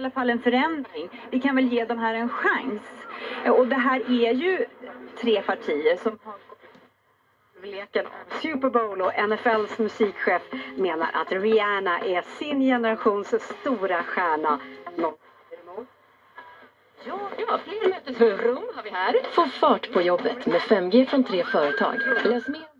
alla fall en förändring. Vi kan väl ge de här en chans. Och det här är ju 3 partier som har leken av Super Bowl, och NFLs musikchef menar att Rihanna är sin generations stora stjärna. Ja, fler mötesrum har vi här. Få fart på jobbet med 5G från 3 företag. Läs mer.